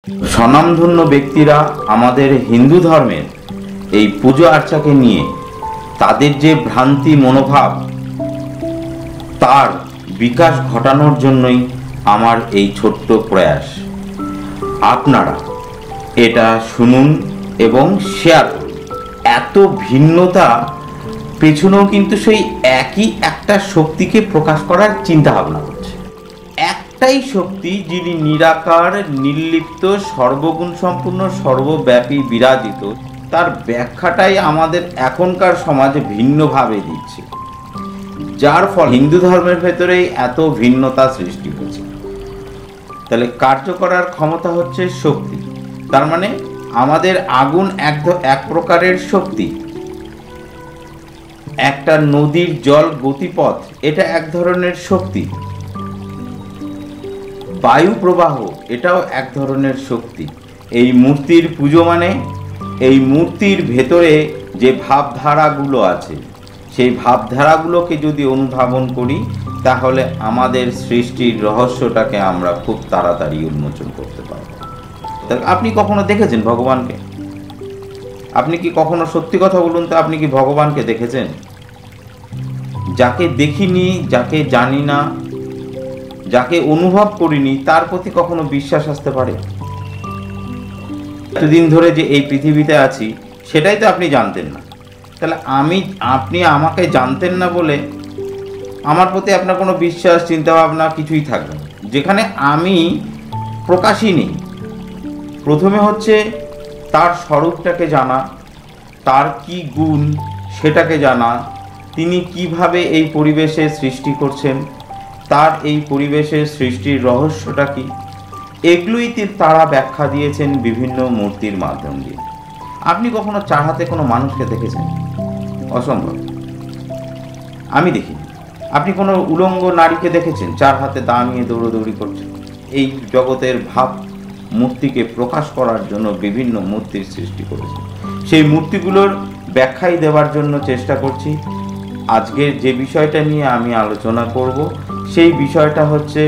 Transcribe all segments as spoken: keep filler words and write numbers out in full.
স্বনামধন্য ব্যক্তিরা আমাদের হিন্দু ধর্মের এই পুজো আর্চাকে নিয়ে তাদের যে ভ্রান্তি মনোভাব তার বিকাশ ঘটানোর জন্যই আমার এই ছোট্ট প্রয়াস। আপনারা এটা শুনুন এবং শেয়ার করুন। এত ভিন্নতা পেছনেও কিন্তু সেই একই একটা শক্তিকে প্রকাশ করার চিন্তা ভাবনা করছে। একটাই শক্তি যিনি নিরাকার, নির্লিপ্ত, সর্বগুণ সম্পূর্ণ, সর্বব্যাপী বিরাজিত, তার ব্যাখ্যাটাই আমাদের এখনকার সমাজে ভিন্নভাবে দিচ্ছে, যার ফলে হিন্দু ধর্মের ভেতরেই এত ভিন্নতা সৃষ্টি হয়েছে। তাহলে কার্য করার ক্ষমতা হচ্ছে শক্তি। তার মানে আমাদের আগুন এক এক প্রকারের শক্তি, একটা নদীর জল গতিপথ এটা এক ধরনের শক্তি, বায়ু প্রবাহ এটাও এক ধরনের শক্তি। এই মূর্তির পুজো মানে এই মূর্তির ভেতরে যে ভাবধারাগুলো আছে সেই ভাবধারাগুলোকে যদি অনুধাবন করি তাহলে আমাদের সৃষ্টির রহস্যটাকে আমরা খুব তাড়াতাড়ি উন্মোচন করতে পারব। আপনি কখনো দেখেছেন ভগবানকে? আপনি কি কখনো, সত্যি কথা বলুন তো, আপনি কি ভগবানকে দেখেছেন? যাকে দেখিনি, যাকে জানি না, যাকে অনুভব করিনি, তার প্রতি কখনো বিশ্বাস আসতে পারে? এতদিন ধরে যে এই পৃথিবীতে আছি সেটাই তো আপনি জানতেন না। তাহলে আমি আপনি আমাকে জানতেন না বলে আমার প্রতি আপনার কোনো বিশ্বাস, চিন্তাভাবনা কিছুই থাকবে না, যেখানে আমি প্রকাশই নেই। প্রথমে হচ্ছে তার স্বরূপটাকে জানা, তার কি গুণ সেটাকে জানা, তিনি কিভাবে এই পরিবেশে সৃষ্টি করছেন, তার এই পরিবেশের সৃষ্টির রহস্যটা কি, এগুলোই তারা ব্যাখ্যা দিয়েছেন বিভিন্ন মূর্তির মাধ্যম দিয়ে। আপনি কখনো চার হাতে কোনো মানুষকে দেখেছেন? অসম্ভব, আমি দেখিনি। আপনি কোনো উলঙ্গ নারীকে দেখেছেন চার হাতে দা নিয়ে দৌড়দৌড়ি করছে? এই জগতের ভাব মূর্তিকে প্রকাশ করার জন্য বিভিন্ন মূর্তির সৃষ্টি করেছে। সেই মূর্তিগুলোর ব্যাখ্যাই দেওয়ার জন্য চেষ্টা করছি। আজকের যে বিষয়টা নিয়ে আমি আলোচনা করব সেই বিষয়টা হচ্ছে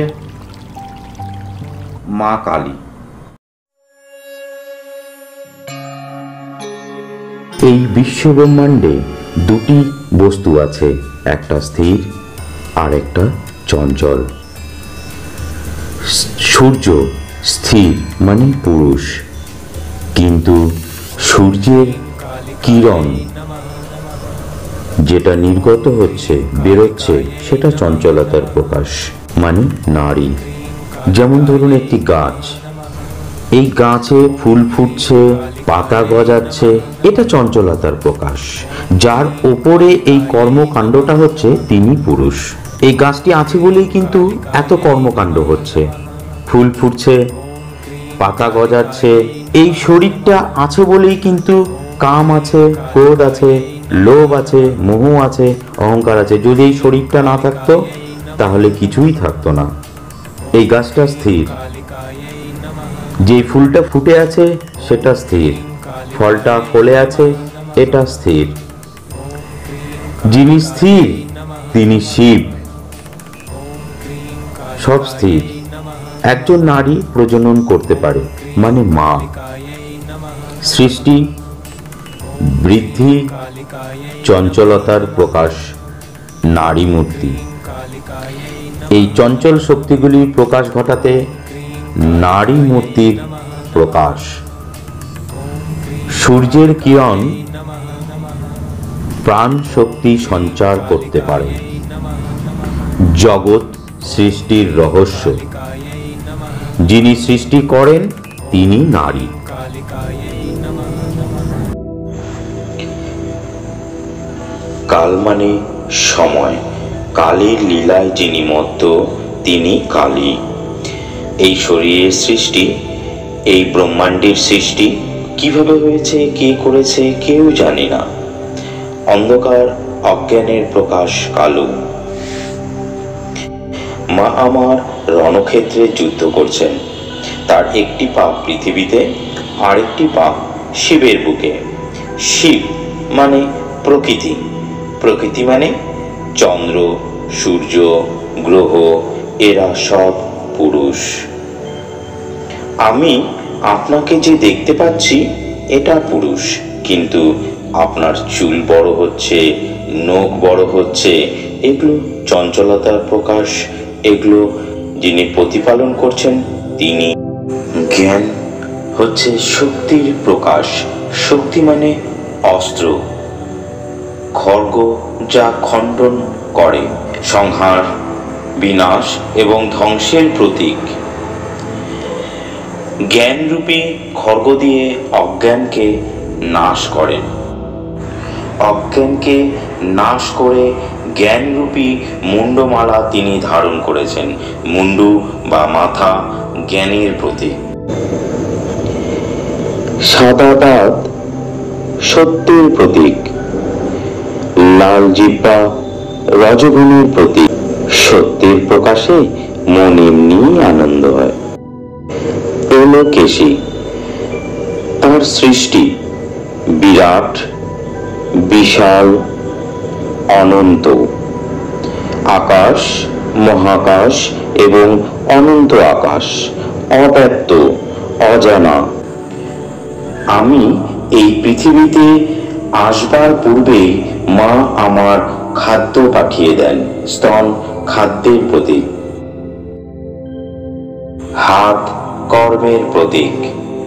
মা কালী। এই বিশ্বব্রহ্মাণ্ডে দুটি বস্তু আছে, একটা স্থির আর একটা চঞ্চল। সূর্য স্থির মানে পুরুষ, কিন্তু সূর্যের কিরণ যেটা নির্গত হচ্ছে, বেরোচ্ছে, সেটা চঞ্চলতার প্রকাশ মানে নারী। যেমন ধরুন একটি গাছ, এই গাছে ফুল ফুটছে, পাতা গজাচ্ছে, এটা চঞ্চলতার প্রকাশ। যার ওপরে এই কর্মকাণ্ডটা হচ্ছে তিনি পুরুষ। এই গাছটি আছে বলেই কিন্তু এত কর্মকাণ্ড হচ্ছে, ফুল ফুটছে, পাতা গজাচ্ছে। এই শরীরটা আছে বলেই কিন্তু কাম আছে, ক্রোধ আছে, লোভ আছে, মোহ আছে, অহংকার আছে। যদি এই শরীরটা না থাকতো তাহলে কিছুই থাকতো না। এই গাছটা স্থির, যে ফুলটা ফুটে আছে সেটা স্থির, ফলটা ফলে আছে এটা স্থির। যিনি স্থির তিনি শিব, সব স্থির। একজন নারী প্রজনন করতে পারে মানে মা। সৃষ্টি, বৃদ্ধি, চঞ্চলতার প্রকাশ নারী মূর্তি। এই চঞ্চল শক্তিগুলি প্রকাশ ঘটাতে নারী মূর্তির প্রকাশ। সূর্যের কিরণ প্রাণ শক্তি সঞ্চার করতে পারে। জগৎ সৃষ্টির রহস্য, যিনি সৃষ্টি করেন তিনি নারী। কাল মানে সময়, কালীর লীলায় যিনি মত্ত তিনি কালী। এই শরীরের সৃষ্টি, এই ব্রহ্মাণ্ডের সৃষ্টি কিভাবে হয়েছে, কে করেছে কেউ জানে না। অন্ধকার অজ্ঞানের প্রকাশ কালো। মা আমার রণক্ষেত্রে যুদ্ধ করছেন, তার একটি পা পৃথিবীতে, আরেকটি পা শিবের বুকে। শিব মানে প্রকৃতি, প্রকৃতি মানে চন্দ্র, সূর্য, গ্রহ, এরা সব পুরুষ। আমি আপনাকে যে দেখতে পাচ্ছি এটা পুরুষ, কিন্তু আপনার চুল বড় হচ্ছে, নখ বড় হচ্ছে, এগুলো চঞ্চলতার প্রকাশ। এগুলো যিনি প্রতিপালন করছেন তিনি। জ্ঞান হচ্ছে শক্তির প্রকাশ। শক্তি মানে অস্ত্র, খড়গ, যা খণ্ডন করে, সংহার, বিনাশ এবং ধ্বংসের প্রতীক। জ্ঞানরূপী খড়গ দিয়ে অজ্ঞানকে নাশ করেন। অজ্ঞানকে নাশ করে জ্ঞানরূপী মুন্ডমালা তিনি ধারণ করেছেন। মুন্ডু বা মাথা জ্ঞানের প্রতীক। সাদা দাঁত সত্যের প্রতীক। লাল জিহ্বা রজগুণের প্রতীক। সত্যের প্রকাশে মন এমনি আনন্দ হয়। পুলকেশী, তার সৃষ্টি বিরাট, বিশাল, অনন্ত। আকাশ, মহাকাশ এবং অনন্ত আকাশ, অব্যক্ত, অজানা। আমি এই পৃথিবীতে আসবার পূর্বে মা আমার খাদ্য পাঠিয়ে দেন। স্তন খাদ্যের প্রতীক। হাত কর্মের প্রতীক।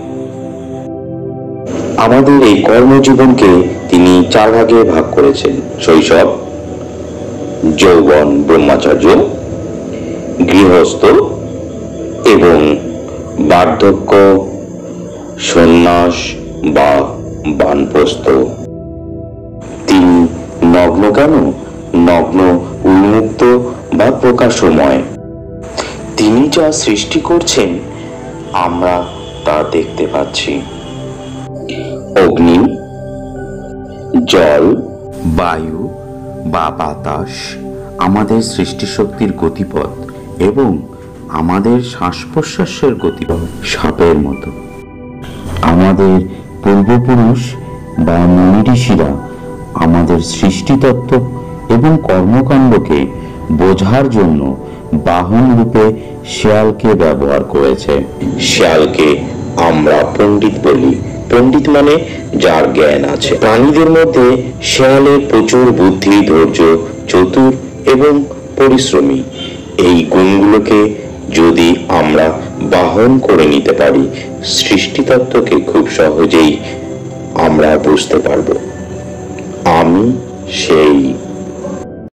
আমাদের এই কর্মজীবনকে তিনি চার ভাগে ভাগ করেছেন: শৈশব, যৌবন ব্রহ্মচর্য, গৃহস্থ এবং বার্ধক্য সন্ন্যাস বা বানপ্রস্থ। তিনি নগ্ন কেন? নগ্ন, উন্মুক্ত বা প্রকাশময়। তিনি যা সৃষ্টি করছেন আমরা তা দেখতে পাচ্ছি। অগ্নি, জল, বায়ু বা বাতাস আমাদের সৃষ্টিশক্তির গতিপথ এবং আমাদের শ্বাস প্রশ্বাসের গতিপথ সাপের মতো। আমাদের পূর্বপুরুষ বা মুনি ঋষিরা আমাদের সৃষ্টিতত্ত্ব এবং কর্মকাণ্ডকে বোঝার জন্য বাহন রূপে শেয়ালকে ব্যবহার করেছে। শেয়ালকে আমরা পণ্ডিত বলি। পণ্ডিত মানে যার জ্ঞান আছে। প্রাণীদের মধ্যে শেয়ালের প্রচুর বুদ্ধি, ধৈর্য, চতুর এবং পরিশ্রমী। এই গুণগুলোকে যদি আমরা বাহন করে নিতে পারি, সৃষ্টিতত্ত্বকে খুব সহজেই আমরা বুঝতে পারব। আমি সেই